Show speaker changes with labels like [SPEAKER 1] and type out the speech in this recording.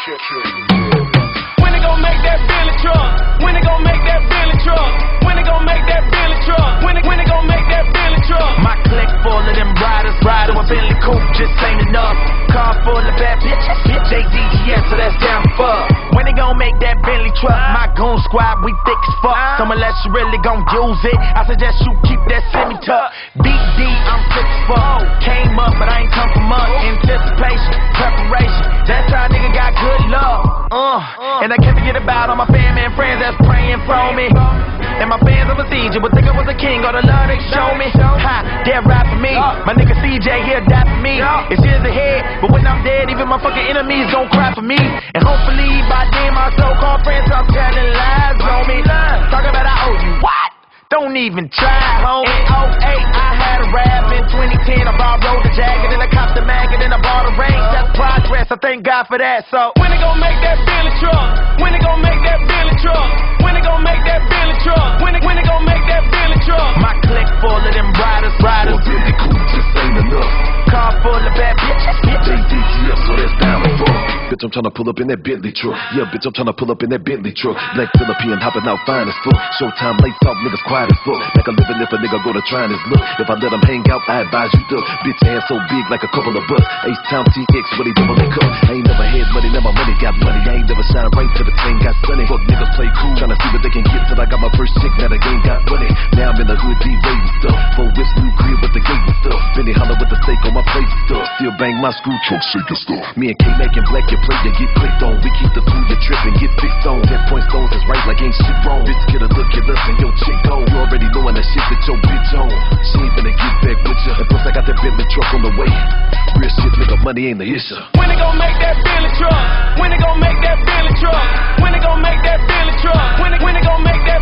[SPEAKER 1] When they gon' make that Billy truck? When they gon' make that Billy truck? When they gon' make that Billy truck? When they gon' make that Billy truck?
[SPEAKER 2] My clique full of them riders, so a Bentley coupe just ain't enough. Car full of bad bitches, JDGS, so that's down fuck. When they gon' make that Bentley truck? My goon squad, we thick as fuck. So unless you really gon' use it, I suggest you keep that semi-tuck. BD, I'm thick as fuck. Came up, but I ain't come from much. Anticipation, preparation, that's how a nigga got good luck. And I can't forget about all my family and friends that's praying for me. And my fans overseas, you would think I was a king, all the love they show me. Ha, they'll ride for me. My nigga CJ, he'll die for me. It's years ahead, but when I'm dead, even my fucking enemies gon' cry for me. And hopefully by then my so-called friends stop telling lies on me. Talk about I owe you what? Don't even try, homie. In 08, I had a rap. In 2010, I borrowed the jacket, and I copped the mag, and then I bought a ring. That's progress, I thank God for that. So
[SPEAKER 1] when they gon' make that Billy truck? When they gon' make that Billy truck? When they gon' make that Billy truck? When they gon' make that Billy truck?
[SPEAKER 2] My clique full of them riders.
[SPEAKER 3] Well, Billy coupe just ain't enough.
[SPEAKER 2] Car full of bad bitches,
[SPEAKER 3] JDGF, so that's down the fuck. Bitch, I'm tryna pull up in that Bentley truck. Yeah, bitch, I'm tryna pull up in that Bentley truck. Black Philippine hopping out fine as fuck. Showtime lights off, niggas quiet as fuck. Like a living if a nigga go to trying his look. If I let him hang out, I advise you duck. Bitch, ass so big like a couple of bucks. H-Town TX, what he double they cup. I ain't never had money, now my money got money. I ain't never shine right till the thing got sunny. Fuck niggas play cool, tryna see what they can get till I got my first chick. Now the game got money. Now I'm in the hood, D-Wade and stuff. Four whips, new crib with the gate and stuff. Benny holler with the steak on my plate and stuff. Still bang my screw truck, shaking stuff. Me and K-Mac and Black, you play, you get clicked on. We keep the food, you trip and get fixed on. 10 point stones is right like ain't shit wrong. Bitch, get a look at us and your chick go. You already knowin' that shit that your bitch on. She ain't finna get back with ya. And plus I got that Bentley truck on the way. Real shit, nigga, money ain't the issue.
[SPEAKER 1] When they gon' make that Billy truck? When they gon' make that Billy truck? When they gon' make that Billy truck? When they gon' make that